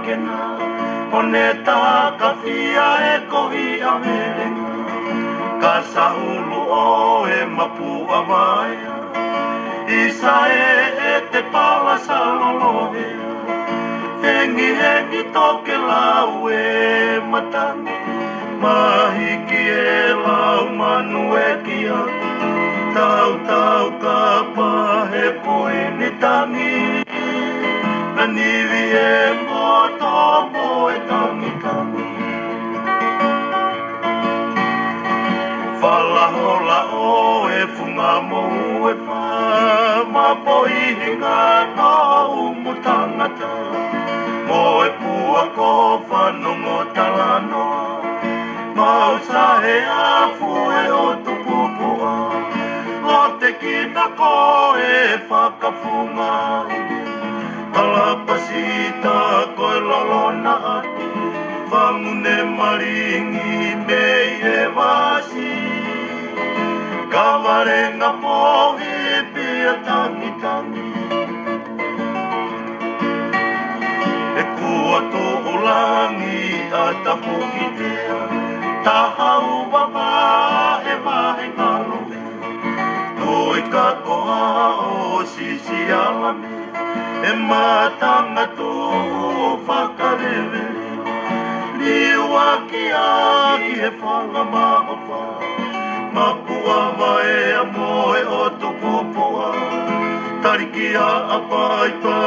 kena One tākawhia e kohi a merenga Ka sahulu o e Mapu a Vaea Isa e te Paula salolohe Hengi hengi toke lau e matangi Mahiki e lau manu e kia Tau tau ka pahe poini tangi Naniwi e moto mo e tangi tangi Whalahola o e funga mo e wha Mapo i hinga no umu tangata Mo e pua ko whanongo talano Mau sahe afu e o tupupua Lo te kina ko e whakafunga Palapasita koe lolona ati Wangune maringi mei e wasi Kawarenga pohi pia tangi tangi E kua tō ulangi a tapu ki tea Tahau wama e mahe ngalo Toi ka koha o sisi alame E matanga tō whakarewele Liua ki aki e whanga mahofa Mapua Vaea moe o tō popoa Tariki a apai pa